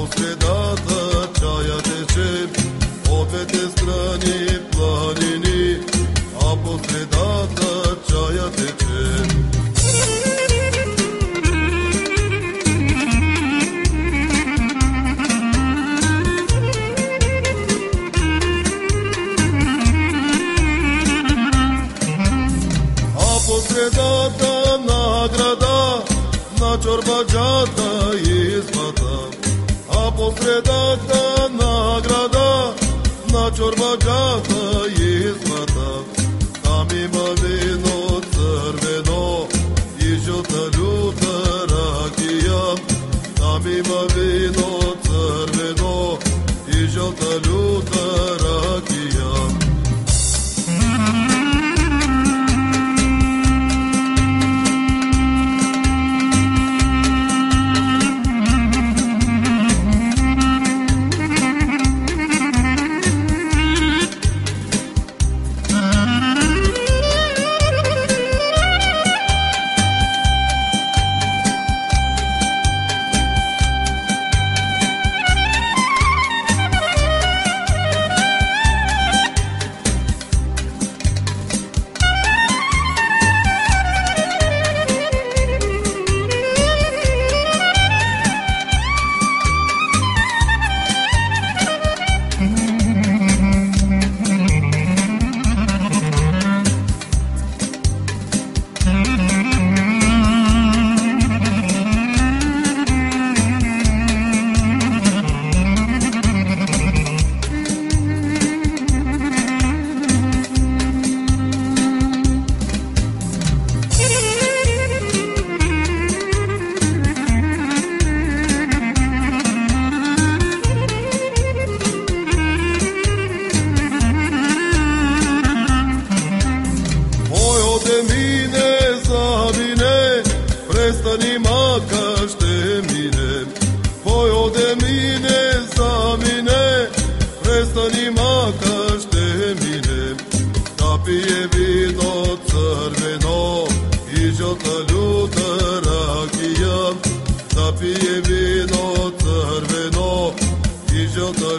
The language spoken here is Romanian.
sredata čaja teče, opet je strani planini, a posredata čaja teče. A posredata nagrada, na čorbađata izmata, a posredata nagrada, na čorbađata izmata. Tam ima vino crveno i žuta ljuta rakija, tam ima vino crveno i žuta ljuta rakija. Prestani maka šte mine, poj ode mine za mine, prestani maka šte mine, da pije vino crveno i žuta ljuta rakija, da pije vino crveno i žuta